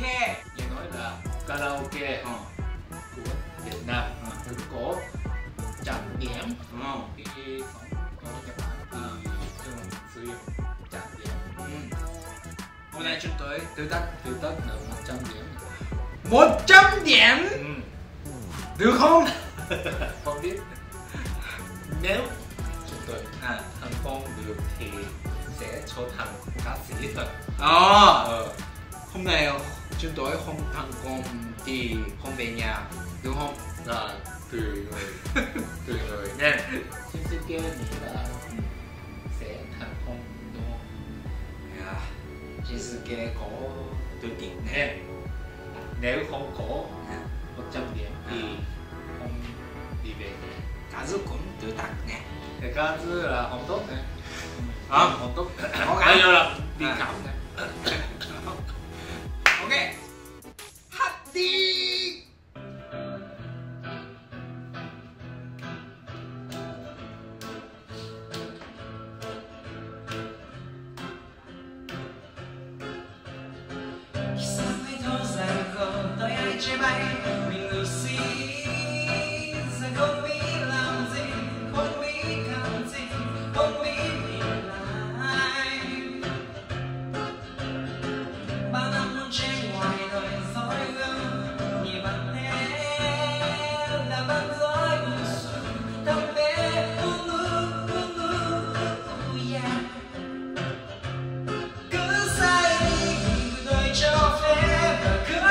karaoke. Nghe nói là karaoke của Việt Nam có trăm điểm. Cái ở Nhật Bản thì thường sử dụng trăm điểm. Hôm nay chúng tôi Tiêu tất là 100 điểm. 100 điểm. Được không? Không biết. Nếu chúng tôi thành công được thì sẽ trở thành ca sĩ thật. Hôm nay chúng tôi không thành công thì không về nhà, được không? Là tùy người nha. Shinsuke nghĩ là sẽ thành công đúng không? Shinsuke có tự tin Nè, nếu không có 100 điểm thì không đi về nhà. 가수 cũng tự tắt nè. Cái ca là không tốt nè. Không tốt. Bây giờ là đi cắm nè. Ok, hát đi. Trên bay mình ngự si giờ không biết làm gì, không biết làm gì, không biết nhìn lại. Bao năm luôn trên ngoài đời dối gương nhìn bạn em đã bắt dối buồn xuân thầm bé yeah. Cứ sai đi thì tôi cho phép và cứ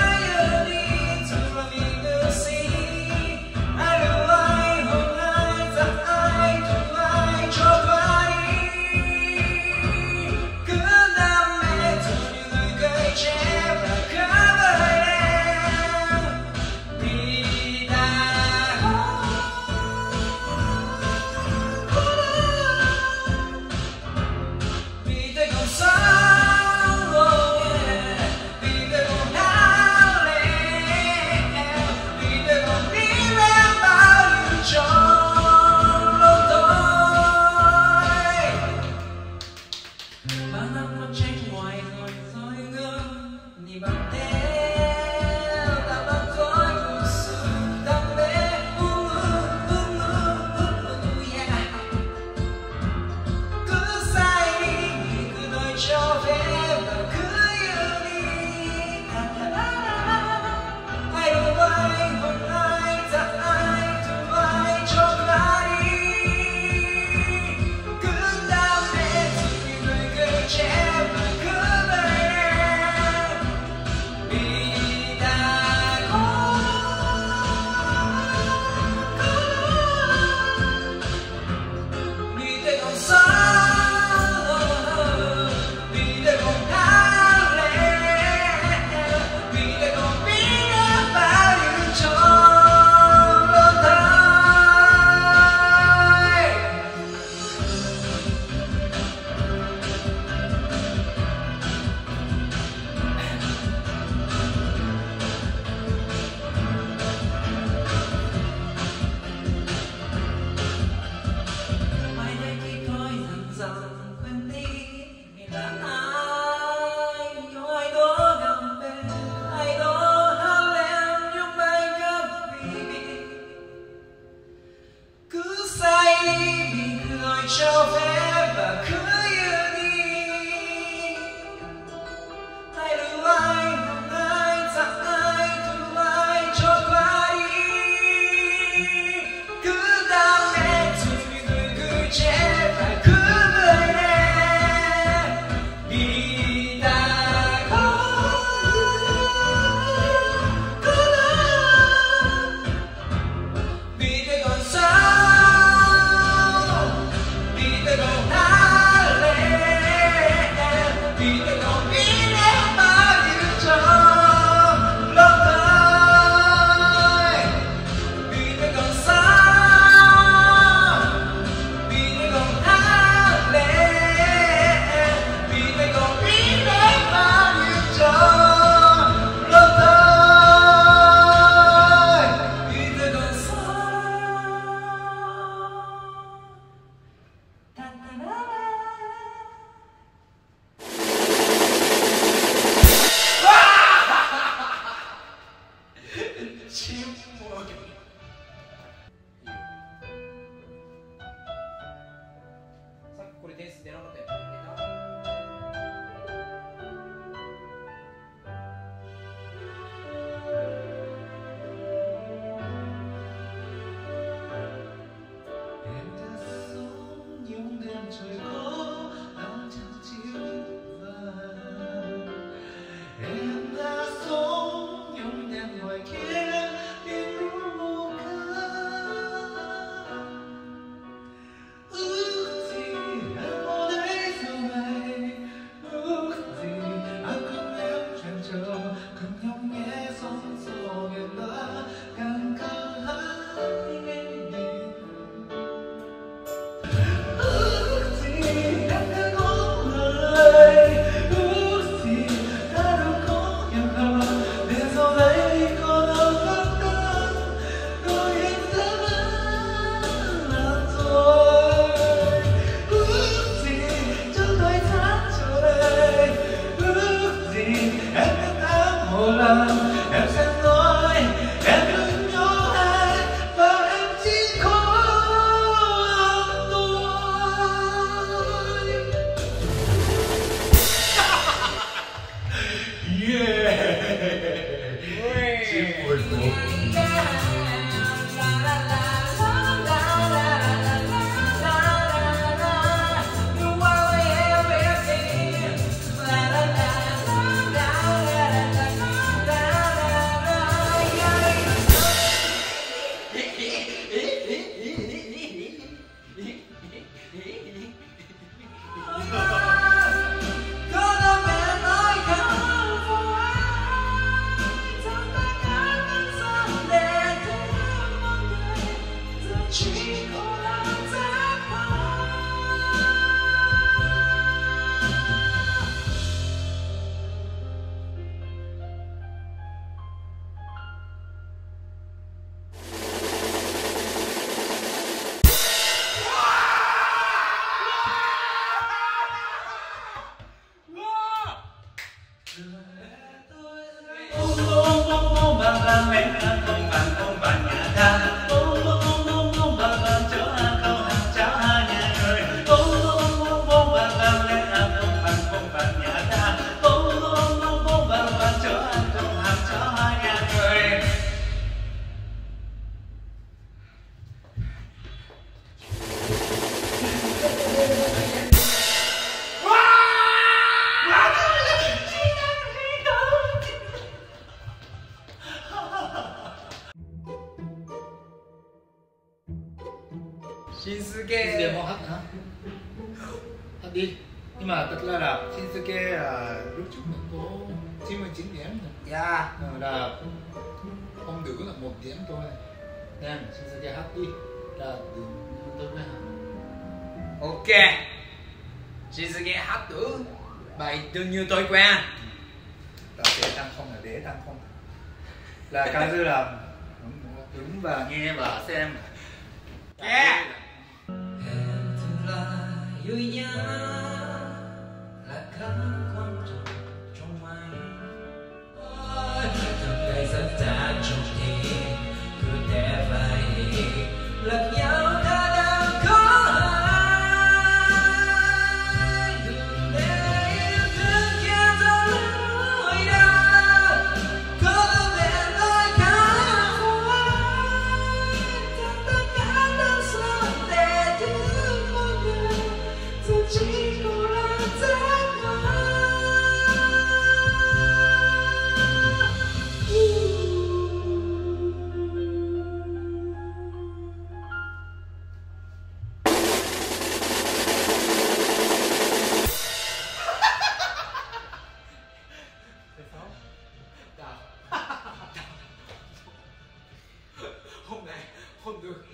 trời có ánh trăng chiếu vàng. Em đã sống trong đêm ngoài kia đêm núi mù ca. Ước gì em ở đây sau này, ước gì anh cùng em tràn trờ cùng nhau nghe sóng gió biển đã càng càng hát những em biển. Ước gì em đã có lời, ước gì ta đâu có hiểu lầm, để sau đây có đâu khắc câm đôi em sẽ là rồi. Ước gì trong thời gian chờ đợi, ước gì em biết em một lần em sẽ nói em đừng nhớ ai và em chỉ có tôi. Yeah. Chim buồn ngủ. Shinsuke mau hát hả? Hát đi. Nhưng mà thật ra là Shinsuke là lúc trước mình có 99 điểm rồi. Dạ. Là không nữ là 1 điểm thôi. Nên Shinsuke hát đi là đừng tôi với hả? Ok. Shinsuke hát thử bài đương như tôi quen. Là để tăng không là để tăng không. Là coi như là đứng và nghe và xem. Yeah. Em thường là yêu nhau, là khăn quan trọng trong anh. Từng ngày rất ta trong tim, cứ để phải lẫn nhau ta đang có hai. Đừng để yêu thương kia ra lối đau, có vẻ nói cả vô ai. Tất cả đau xót để thương một người, dù chỉ có là giấc mơ. Hôm nay không được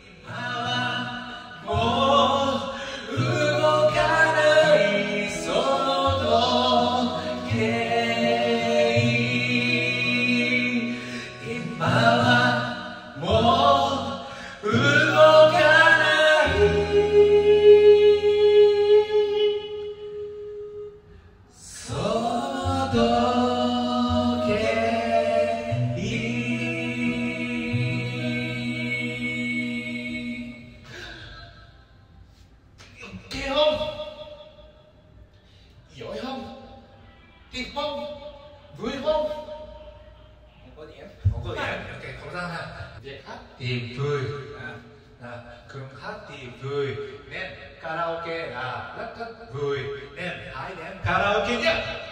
Giỏi không? Thiệt không? Vui không? Không có điểm. Không có điểm. Ok, không sao ha. Việc hát thiệt vui. Cường hát thì vui nên karaoke là rất rất vui nên hãy đến karaoke nhé.